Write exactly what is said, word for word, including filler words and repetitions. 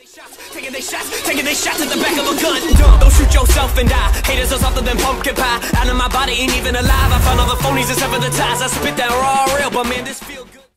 Taking they shots, taking they shots at the back of a gun. Dumb. Don't shoot yourself and die. Haters are something than pumpkin pie. Out of my body, ain't even alive. I found all the phonies except for the ties. I spit that raw real, but man, this feel good.